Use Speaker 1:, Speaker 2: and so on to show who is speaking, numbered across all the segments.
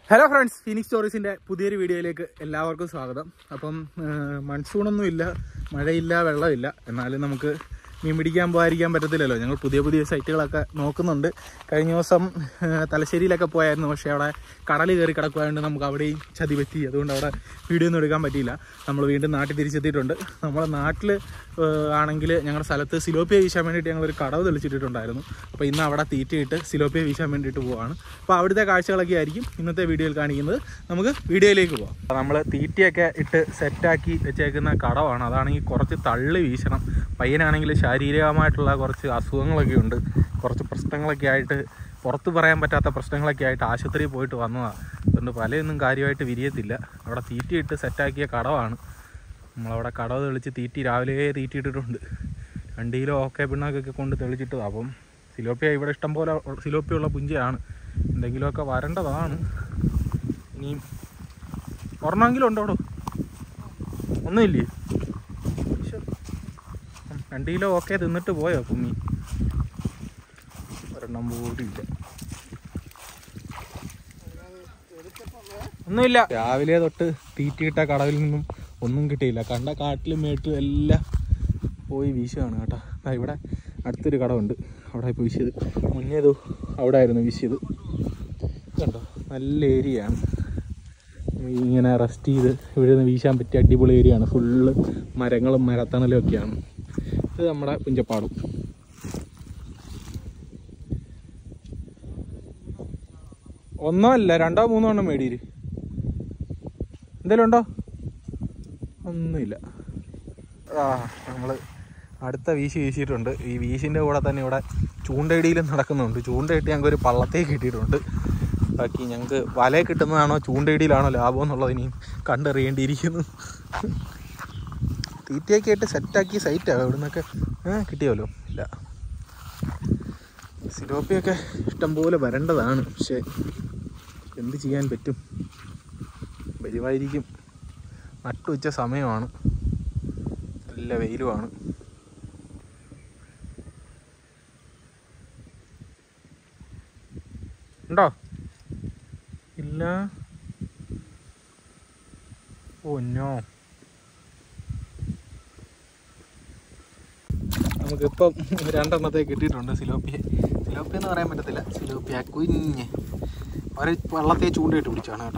Speaker 1: Hello friends, Phoenix സ്റ്റോറീസിൻ്റെ പുതിയൊരു വീഡിയോയിലേക്ക് എല്ലാവർക്കും സ്വാഗതം. അപ്പം മൺസൂണൊന്നുമില്ല, മഴയില്ല, വെള്ളമില്ല. എന്നാലും നമുക്ക് മീൻ പിടിക്കാൻ പോകാതിരിക്കാൻ പറ്റത്തില്ലല്ലോ. ഞങ്ങൾ പുതിയ പുതിയ സൈറ്റുകളൊക്കെ നോക്കുന്നുണ്ട്. കഴിഞ്ഞ ദിവസം തലശ്ശേരിയിലൊക്കെ പോയായിരുന്നു. പക്ഷേ അവിടെ കടൽ കയറി കിടക്കുവായതുകൊണ്ട് നമുക്ക് അവിടെയും ചതി പറ്റി. അതുകൊണ്ട് അവിടെ വീഡിയോ ഒന്നും എടുക്കാൻ പറ്റിയില്ല. നമ്മൾ വീണ്ടും നാട്ടിൽ തിരിച്ചെത്തിയിട്ടുണ്ട്. നമ്മുടെ നാട്ടിൽ ആണെങ്കിൽ ഞങ്ങളുടെ സ്ഥലത്ത് സിലോപ്പിയ വീശാൻ വേണ്ടിയിട്ട് ഞങ്ങളൊരു കടവ് തെളിച്ചിട്ടുണ്ടായിരുന്നു. അപ്പോൾ ഇന്ന് അവിടെ തീറ്റയിട്ട് സിലോപ്പിയ വീശാൻ വേണ്ടിയിട്ട് പോവാണ്. അപ്പോൾ അവിടുത്തെ കാഴ്ചകളൊക്കെ ആയിരിക്കും ഇന്നത്തെ വീഡിയോയിൽ കാണിക്കുന്നത്. നമുക്ക് വീഡിയോയിലേക്ക് പോകാം. നമ്മൾ തീറ്റയൊക്കെ ഇട്ട് സെറ്റാക്കി വെച്ചേക്കുന്ന കടവാണ്. അതാണെങ്കിൽ കുറച്ച് തള്ളി വീശണം. പയ്യനാണെങ്കിൽ ശാരീരികമായിട്ടുള്ള കുറച്ച് അസുഖങ്ങളൊക്കെ ഉണ്ട്. കുറച്ച് പ്രശ്നങ്ങളൊക്കെ ആയിട്ട്, പുറത്ത് പറയാൻ പറ്റാത്ത പ്രശ്നങ്ങളൊക്കെ ആയിട്ട് ആശുപത്രിയിൽ പോയിട്ട് വന്നതാണ്. അതുകൊണ്ട് പലയൊന്നും കാര്യമായിട്ട് വിരിയത്തില്ല. അവിടെ തീറ്റയിട്ട് സെറ്റാക്കിയ കടവാണ്. നമ്മളവിടെ കടവ് തെളിച്ച് രാവിലെ തീറ്റിയിട്ടിട്ടുണ്ട്. 2 കിലോ പിണ്ണാക്കൊക്കെ കൊണ്ട് തെളിച്ചിട്ടത്. അപ്പം സിലോപ്പിയ ഇവിടെ ഇഷ്ടംപോലെ സിലോപ്പിയുള്ള പുഞ്ചയാണ്. എന്തെങ്കിലുമൊക്കെ വരേണ്ടതാണ്. ഇനിയും ഒരെണ്ണമെങ്കിലും ഉണ്ടോ? ഒന്നുമില്ലേ? 2 കിലോ തിന്നിട്ട് പോയോ കുമ്മി? ഒരെണ്ണം പോയിട്ടില്ല. ഒന്നുമില്ല. രാവിലെ തൊട്ട് തീറ്റിയിട്ട കടവിൽ നിന്നും ഒന്നും കിട്ടിയില്ല. കണ്ട കാട്ടിലും മേട്ടിലും എല്ലാം പോയി വീശുകയാണ് കേട്ടോ. ഇവിടെ അടുത്തൊരു കടവുണ്ട്, അവിടെ പോയി വീശിയത്. മുന്നേതു അവിടെ ആയിരുന്നു വീശിയത്. കണ്ടോ, നല്ല ഏരിയയാണ്. ഇങ്ങനെ റെസ്റ്റ് ചെയ്ത് ഇവിടെ നിന്ന് വീശാൻ പറ്റിയ അടിപൊളി ഏരിയയാണ്. ഫുള്ള് മരങ്ങളും മരത്തണലും ഒക്കെയാണ്. ഇത് നമ്മുടെ പുഞ്ചപ്പാടും. ഒന്നോ അല്ല 2 3 എണ്ണം മേടിയിര്. എന്തെങ്കിലും ഉണ്ടോ? ഒന്നുമില്ല. നമ്മൾ അടുത്ത വീശിയിട്ടുണ്ട്. ഈ വീശിൻ്റെ കൂടെ തന്നെ ഇവിടെ ചൂണ്ടയിടിയിലും നടക്കുന്നുണ്ട്. ചൂണ്ടയിട്ട് ഞങ്ങൾക്ക് ഒരു പള്ളത്തേക്ക് കിട്ടിയിട്ടുണ്ട്. ബാക്കി ഞങ്ങൾക്ക് വല കിട്ടുന്നതാണോ ചൂണ്ടയിടിയിലാണോ ലാഭം എന്നുള്ളത് ഇനിയും കണ്ടറിയേണ്ടിയിരിക്കുന്നു. തീറ്റയൊക്കെ ആയിട്ട് സെറ്റാക്കി സൈറ്റാണ്. ഇവിടെ നിന്നൊക്കെ കിട്ടിയല്ലോ. ഇല്ല, സിലോപ്പിയൊക്കെ ഇഷ്ടംപോലെ വരേണ്ടതാണ്. പക്ഷേ എന്ത് ചെയ്യാൻ പറ്റും? വരുമായിരിക്കും. നട്ടുവച്ച സമയമാണ്, നല്ല വെയിലുമാണ്. ഉണ്ടോ? ഇല്ല. ഓന്നോ, നമുക്കിപ്പം 2 എണ്ണത്തെ കിട്ടിയിട്ടുണ്ട്. സിലോപ്പിയ എന്ന് പറയാൻ പറ്റത്തില്ല. സിലോപ്പിയ കുഞ്ഞ് ഒരു വെള്ളത്തെ ചൂണ്ടയിട്ട് പിടിച്ചാണ് കേട്ടോ.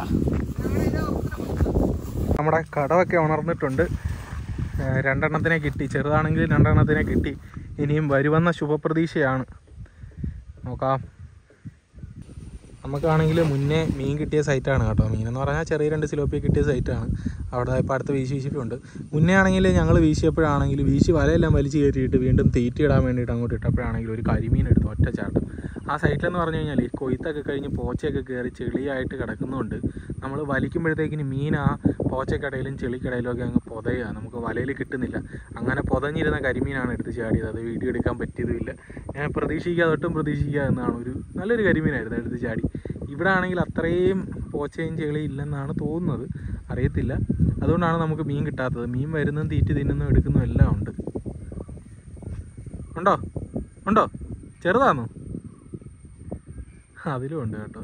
Speaker 1: നമ്മുടെ കടവൊക്കെ ഉണർന്നിട്ടുണ്ട്. 2 എണ്ണത്തിനെ കിട്ടി. ചെറുതാണെങ്കിൽ 2 എണ്ണത്തിനെ കിട്ടി. ഇനിയും വരുമെന്ന ശുഭപ്രതീക്ഷയാണ്. നോക്കാം. നമുക്കാണെങ്കിൽ മുന്നേ മീൻ കിട്ടിയ സൈറ്റാണ് കേട്ടോ. മീനെന്ന് പറഞ്ഞാൽ ചെറിയ 2 സിലോപ്പിയ കിട്ടിയ സൈറ്റാണ്. അവിടെ ഇപ്പോൾ അടുത്ത് വീശിയിട്ടുണ്ട്. മുന്നേ ആണെങ്കിൽ ഞങ്ങൾ വീശിയപ്പോഴാണെങ്കിൽ വീശി വലയെല്ലാം വലിച്ചു കയറ്റിയിട്ട് വീണ്ടും തീറ്റിയിടാൻ വേണ്ടിയിട്ട് അങ്ങോട്ട് ഇട്ടപ്പോഴാണെങ്കിൽ ഒരു കരിമീൻ എടുത്തു ഒറ്റ ചാട്ടം. ആ സൈറ്റിലെന്ന് പറഞ്ഞു കഴിഞ്ഞാൽ ഈ കൊയ്ത്തൊക്കെ കഴിഞ്ഞ് പോച്ചയൊക്കെ കയറി ചെളിയായിട്ട് കിടക്കുന്നുണ്ട്. നമ്മൾ വലിക്കുമ്പോഴത്തേക്കിന് മീൻ ആ പോച്ചക്കടയിലും ചെളിക്കടയിലും ഒക്കെ അങ്ങ് പൊതയുക. നമുക്ക് വലയിൽ കിട്ടുന്നില്ല. അങ്ങനെ പൊതഞ്ഞിരുന്ന കരിമീനാണ് എടുത്ത് ചാടിയത്. അത് വീഡിയോ എടുക്കാൻ പറ്റിയതുമില്ല. ഞാൻ ഒട്ടും പ്രതീക്ഷിക്കാതെ എന്നാണ്. നല്ലൊരു കരിമീനായിരുന്നു എടുത്ത് ചാടി. ഇവിടെ ആണെങ്കിൽ അത്രയും പോച്ചയും ചെളിയും ഇല്ലെന്നാണ് തോന്നുന്നത്, അറിയത്തില്ല. അതുകൊണ്ടാണ് നമുക്ക് മീൻ കിട്ടാത്തത്. മീൻ വരുന്നതും തീറ്റി തിന്നുന്നതും എടുക്കുന്നതും എല്ലാം ഉണ്ട്. ഉണ്ടോ? ചെറുതാണോ? അതിലും ഉണ്ട് കേട്ടോ.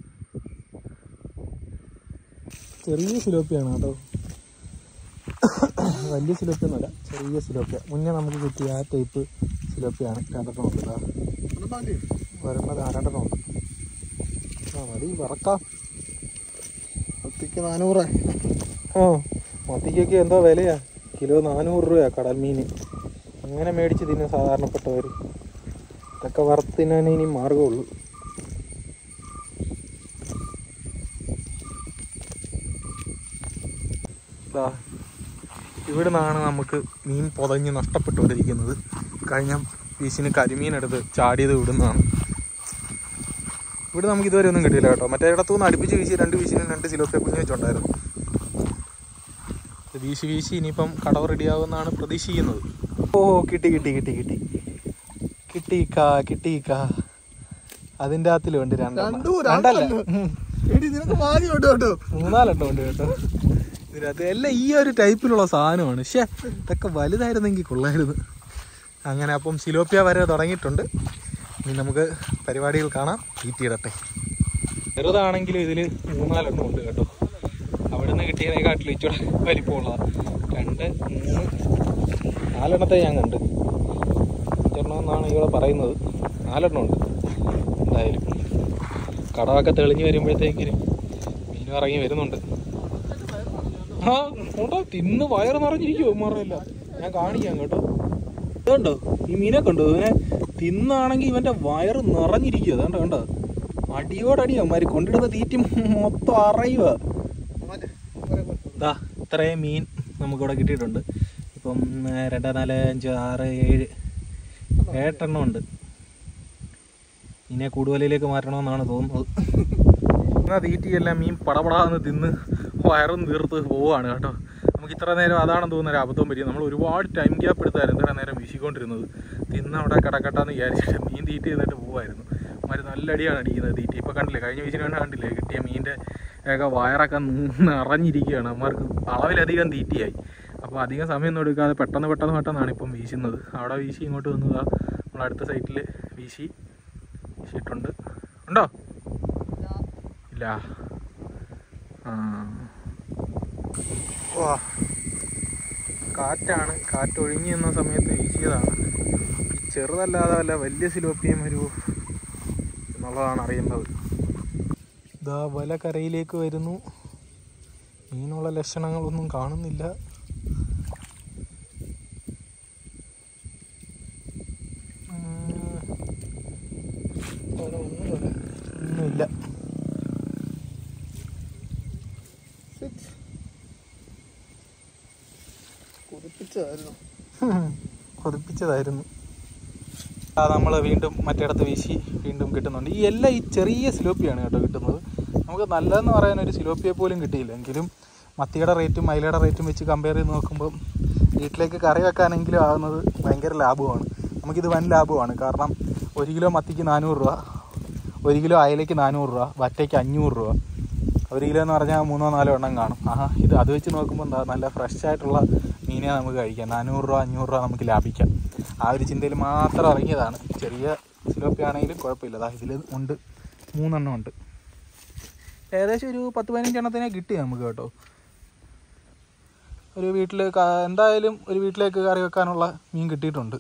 Speaker 1: ചെറിയ സിലോപ്പിയാണ് കേട്ടോ. വലിയ സിലോപ്പിയൊന്നുമല്ല, ചെറിയ സിലോപ്പിയ. മുന്നേ നമുക്ക് കിട്ടിയ ആ ടൈപ്പ് സിലോപ്പിയാണ്. 2 ഉണ്ട്. ഒരെണ്ണം 2 ഉണ്ട്. മതി, വറക്കാം. മത്തിക്ക് 400. മത്തിക്കൊക്കെ എന്തോ വിലയാ. കിലോ 400 രൂപയാണ് കടൽ മീൻ. അങ്ങനെ മേടിച്ച് തിന്നും സാധാരണപ്പെട്ടവർ. ഇതൊക്കെ വറുത്ത് തിന്നാനേ ഇനി മാർഗമുള്ളൂ. ഇവിടെ നിന്നാണ് നമുക്ക് മീൻ പൊതഞ്ഞ് നഷ്ടപ്പെട്ടുകൊണ്ടിരിക്കുന്നത്. കഴിഞ്ഞ വീശിന് കരിമീനെടുത്ത് ചാടിയത് ഇവിടുന്നാണ്. ഇവിടെ നമുക്ക് ഇതുവരെ ഒന്നും കിട്ടിയില്ല കേട്ടോ. മറ്റേ ഇടത്തുനിന്ന് അടുപ്പിച്ച് വീശി 2 വീശിനും 2 സിലോപ്പിയ കുഞ്ഞ് വെച്ചുണ്ടായിരുന്നു. വീശി ഇനിയിപ്പം കടവ് റെഡിയാകുമെന്നാണ് പ്രതീക്ഷിക്കുന്നത്. കിട്ടിക്കാ. അതിൻ്റെ അകത്തിലും ഉണ്ട് 2 3-4 ഉണ്ട് കേട്ടോ. ഇതിനകത്ത് എല്ലാം ഈ ഒരു ടൈപ്പിലുള്ള സാധനമാണ്. പക്ഷേ ഇതൊക്കെ വലുതായിരുന്നെങ്കിൽ കൊള്ളായിരുന്നു. അങ്ങനെ അപ്പം സിലോപ്പിയ വരെ തുടങ്ങിയിട്ടുണ്ട്. ഇനി നമുക്ക് പരിപാടികൾ കാണാം. തീറ്റിയിടട്ടെ. ചെറുതാണെങ്കിലും ഇതിൽ 3-4 ഉണ്ട് കേട്ടോ. അവിടെ നിന്ന് കിട്ടിയതിനെക്കാട്ടിലും ഇച്ചിരി വലിപ്പമുള്ളതാണ്. 2, 3, 4 ഞാൻ കണ്ട്. 5 ഇവിടെ പറയുന്നത്. 4 ഉണ്ട് എന്തായാലും. കടമൊക്കെ തെളിഞ്ഞ് വരുമ്പോഴത്തേക്കിന് മീനും ഇറങ്ങി വരുന്നുണ്ട്. ആ ഉണ്ടോ, തിന്ന് വയറ് നിറഞ്ഞിരിക്കുമോ മാറില്ല. ഞാൻ കാണിക്കാം കേട്ടോ. ഇതുണ്ടോ ഈ മീനൊക്കെ ഉണ്ടോ? ഇവനെ തിന്നാണെങ്കിൽ ഇവൻ്റെ വയറ് നിറഞ്ഞിരിക്കുക. അതുകൊണ്ട് കണ്ടോ, അടിയോടടിയോ മാതിരി കൊണ്ടിടുന്ന തീറ്റി മൊത്തം അറിയുക. ഇതാ ഇത്രയും മീൻ നമുക്കിവിടെ കിട്ടിയിട്ടുണ്ട്. ഇപ്പം 2, 4, 5, 6, 7 എണ്ണം ഉണ്ട്. ഇനി കൂടുവലയിലേക്ക് മാറ്റണമെന്നാണ് തോന്നുന്നത്. എന്നാൽ തീറ്റിയെല്ലാം മീൻ പടപടാന്ന് തിന്ന് വയറും തീർത്ത് പോവുകയാണ് കേട്ടോ. നമുക്ക് ഇത്ര നേരം അതാണെന്ന് തോന്നുന്ന ഒരു അബദ്ധം പറ്റി. നമ്മൾ ഒരുപാട് ടൈം ഗ്യാപ്പ് എടുത്തായിരുന്നു ഇത്ര നേരം വീശിക്കൊണ്ടിരുന്നത്. തിന്ന് അവിടെ കിടക്കട്ടെന്ന് വിചാരിച്ചിട്ട് മീൻ തീറ്റ ചെയ്തിട്ട് പോവായിരുന്നു. മാതിരി നല്ല അടിയാണ് അടിക്കുന്നത് തീറ്റ. ഇപ്പോൾ കണ്ടില്ലേ, കഴിഞ്ഞ വീശിനാണ് കണ്ടില്ലേ, കിട്ടിയ മീൻ്റെ ഒക്കെ വയറൊക്കെ നിറഞ്ഞിരിക്കുകയാണ്. അമ്മമാർക്ക് അളവിലധികം തീറ്റയായി. അപ്പോൾ അധികം സമയമൊന്നും എടുക്കാതെ പെട്ടെന്നാണ് ഇപ്പം വീശുന്നത്. അവിടെ വീശി ഇങ്ങോട്ട് വന്നതാ. നമ്മൾ അടുത്ത സൈറ്റിൽ വീശിയിട്ടുണ്ട്. ഉണ്ടോ? ഇല്ല. വാ, കാറ്റാണ്. കാറ്റ് ഒഴിഞ്ഞു നിന്ന സമയത്ത് വീശിയതാണ്. ഈ ചെറുതല്ലാതെ വല്ല വലിയ സിലോപ്പിയും വരൂ എന്നുള്ളതാണ് അറിയുന്നത്. ഇതാ വല കരയിലേക്ക് വരുന്നു. മീനുള്ള ലക്ഷണങ്ങളൊന്നും കാണുന്നില്ല. ഒന്നുമില്ല. കൊതിപ്പിച്ചതായിരുന്നു. നമ്മൾ വീണ്ടും മറ്റിടത്ത് വീശി വീണ്ടും കിട്ടുന്നുണ്ട്. ഈ എല്ലാം ഈ ചെറിയ സിലോപ്പിയാണ് കേട്ടോ കിട്ടുന്നത്. നമുക്ക് നല്ലതെന്ന് പറയാൻ ഒരു സിലോപ്പിയെ പോലും കിട്ടിയില്ല. എങ്കിലും മത്തിയുടെ റേറ്റും മയിലയുടെ റേറ്റും വെച്ച് കമ്പയർ ചെയ്ത് നോക്കുമ്പം വീട്ടിലേക്ക് കറി വെക്കാനെങ്കിലും ആകുന്നത് ഭയങ്കര ലാഭമാണ്. നമുക്കിത് വൻ ലാഭമാണ്. കാരണം 1 കിലോ മത്തിക്ക് 400 രൂപ, 1 കിലോ അയലയ്ക്ക് 400 രൂപ, വറ്റയ്ക്ക് 500 രൂപ. 1 കിലോ എന്ന് പറഞ്ഞാൽ 3-4 എണ്ണം കാണും. ഇത് അത് വെച്ച് നോക്കുമ്പോൾ എന്താ, നല്ല ഫ്രഷ് ആയിട്ടുള്ള മീനെ നമുക്ക് കഴിക്കാം. 400 രൂപ 500 രൂപ നമുക്ക് ലാഭിക്കാം. ആ ഒരു ചിന്തയിൽ മാത്രം ഇറങ്ങിയതാണ്. ചെറിയ സിലോപ്പി ആണെങ്കിലും കുഴപ്പമില്ല. അതാ ഇതിൽ ഉണ്ട് 3 എണ്ണം ഉണ്ട്. ഏകദേശം ഒരു 10-15 എണ്ണത്തിനെ കിട്ടി നമുക്ക് കേട്ടോ. ഒരു വീട്ടിൽ എന്തായാലും ഒരു വീട്ടിലേക്ക് കറി വെക്കാനുള്ള മീൻ കിട്ടിയിട്ടുണ്ട്.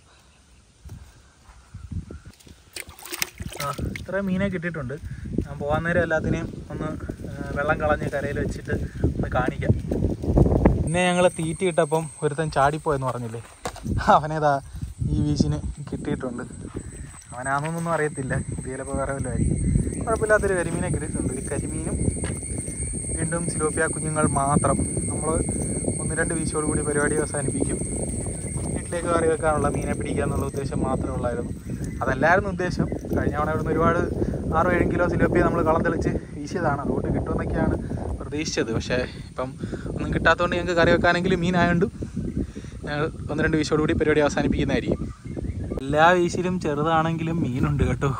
Speaker 1: ഇത്രയും മീനെ കിട്ടിയിട്ടുണ്ട്. ഞാൻ പോകാൻ നേരം എല്ലാത്തിനെയും ഒന്ന് വെള്ളം കളഞ്ഞ് കരയിൽ വെച്ചിട്ട് ഒന്ന് കാണിക്കാം. പിന്നെ ഞങ്ങൾ തീറ്റി ഇട്ടപ്പം ഒരുത്തൻ ചാടിപ്പോയെന്ന് പറഞ്ഞില്ലേ, അവനേതാ ഈ വീശിന് കിട്ടിയിട്ടുണ്ട്. അവനാണെന്നൊന്നും അറിയത്തില്ല, ഇത് ചിലപ്പോൾ വേറെ വല്ലതും ആയിരിക്കും. കുഴപ്പമില്ലാത്തൊരു കരിമീനെ കിട്ടിയിട്ടുണ്ട്. ഈ കരിമീനും വീണ്ടും സിലോപ്പിയ കുഞ്ഞുങ്ങൾ മാത്രം. നമ്മൾ 1-2 വീശോടുകൂടി പരിപാടി അവസാനിപ്പിക്കും. വീട്ടിലേക്ക് കറി വെക്കാനുള്ള മീനെ പിടിക്കുക എന്നുള്ള ഉദ്ദേശം മാത്രമേ ഉള്ളായിരുന്നു. അതല്ലായിരുന്നു ഉദ്ദേശം. കഴിഞ്ഞ തവണ ഇവിടുന്ന് ഒരുപാട് 6-7 കിലോ സിലോപ്പിയ നമ്മൾ കളം തെളിച്ച് വീശിയതാണ്. അതുകൊണ്ട് കിട്ടുമെന്നൊക്കെയാണ് പ്രതീക്ഷിച്ചത്. പക്ഷേ ഇപ്പം ഒന്നും കിട്ടാത്തതുകൊണ്ട് ഞങ്ങൾക്ക് കറി വെക്കാനെങ്കിലും മീനായതുകൊണ്ട് ഞങ്ങൾ 1-2 വീശോടുകൂടി പരിപാടി അവസാനിപ്പിക്കുന്നതായിരിക്കും. എല്ലാ വീശിലും ചെറുതാണെങ്കിലും മീനുണ്ട് കേട്ടോ.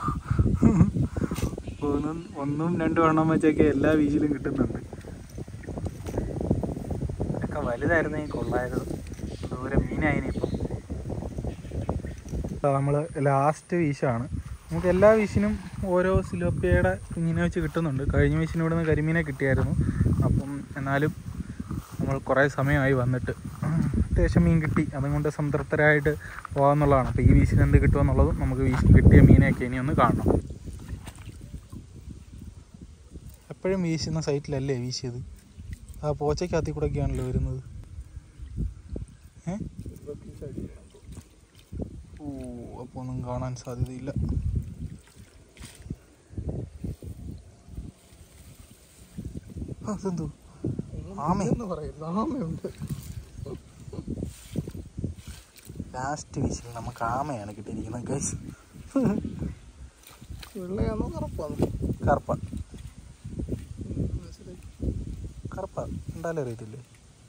Speaker 1: 1-2 എണ്ണം വെച്ചൊക്കെ എല്ലാ വീശിലും കിട്ടുന്നുണ്ട്. ഇതൊക്കെ വലുതായിരുന്നെങ്കിൽ കൊള്ളായിരുന്നു. ദൂരം മീനായിനിപ്പം. നമ്മൾ ലാസ്റ്റ് വീശാണ്. നമുക്ക് എല്ലാ വീശിനും ഓരോ സിലോപ്പിയയുടെ കുഞ്ഞിനെ വെച്ച് കിട്ടുന്നുണ്ട്. കഴിഞ്ഞ വീശിന് ഇവിടുന്ന് കരിമീനെ കിട്ടിയായിരുന്നു. അപ്പം എന്നാലും നമ്മൾ കുറേ സമയമായി വന്നിട്ട് അത്യാവശ്യം മീൻ കിട്ടി. അതുകൊണ്ട് സംതൃപ്തരായിട്ട് പോകാമെന്നുള്ളതാണ്. അപ്പോൾ ഈ വീശിന് എന്ത് കിട്ടുമെന്നുള്ളതും നമുക്ക് കിട്ടിയ മീനെയൊക്കെ ഇനി ഒന്ന് കാണണം. എപ്പോഴും വീശുന്ന സൈറ്റിലല്ലേ വീശിയത്? ആ പോച്ചയ്ക്കകത്തിൽ കൂടെയൊക്കെയാണല്ലോ വരുന്നത്. അപ്പോൾ ഒന്നും കാണാൻ സാധ്യതയില്ല. അതെന്തോ ആമയെന്ന് പറയുന്നത്? ആമയുണ്ട്. ലാസ്റ്റ് വീശിൽ നമുക്ക് ആമയാണ് കിട്ടിയിരിക്കുന്നത് ഗൈസ്. വെള്ളയാണോ കറുപ്പാണോ? കറുപ്പ എന്തായാലും അറിയത്തില്ലേ.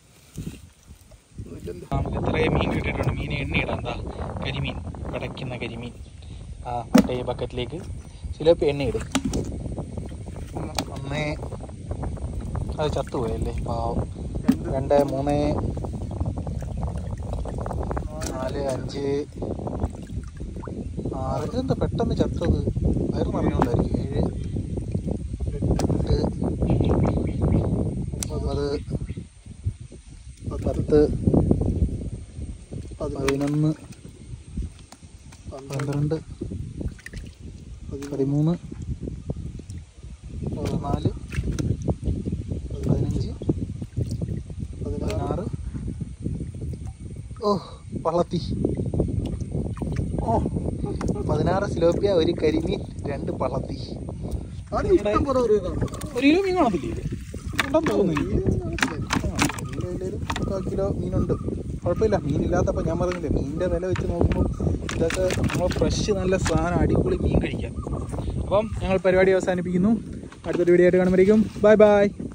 Speaker 1: നമുക്ക് ഇത്രയും മീൻ കിട്ടിയിട്ടുണ്ട്. മീനെ എണ്ണയിടാം. എന്താ കരിമീൻ, പടയ്ക്കുന്ന കരിമീൻ. ആ മറ്റേ ബക്കറ്റിലേക്ക് ചിലപ്പോൾ എണ്ണയിടും. ഒന്നേ അത് ചത്തുപോയല്ലേ പാവം. 2, 3, 4, 5, 6. ഇതെന്താ പെട്ടെന്ന് ചത്തത്? വയറ് നിറഞ്ഞുകൊണ്ടായിരിക്കും. 7, 10, 11, 12, 13, 14, 15, 16. ഓ പള്ളത്തി. 16 സിലോപ്പിയ, 1 കരിമീൻ, 2 പള്ളത്തി. 1 കിലോ മീൻ കാണത്തില്ലേ? ഉണ്ടെന്ന് തോന്നുന്നു. 1 കിലോ മീനുണ്ട്. കുഴപ്പമില്ല. മീനില്ലാത്തപ്പോൾ ഞാൻ പറഞ്ഞില്ലേ, മീനിൻ്റെ വില വെച്ച് നോക്കുമ്പോൾ ഇതൊക്കെ നമ്മൾ ഫ്രഷ് നല്ല സാധനം അടിപൊളി മീൻ കഴിക്കാം. അപ്പം ഞങ്ങൾ പരിപാടി അവസാനിപ്പിക്കുന്നു. അടുത്തൊരു വീഡിയോ ആയിട്ട് കാണുമ്പോഴേക്കും ബൈ ബൈ.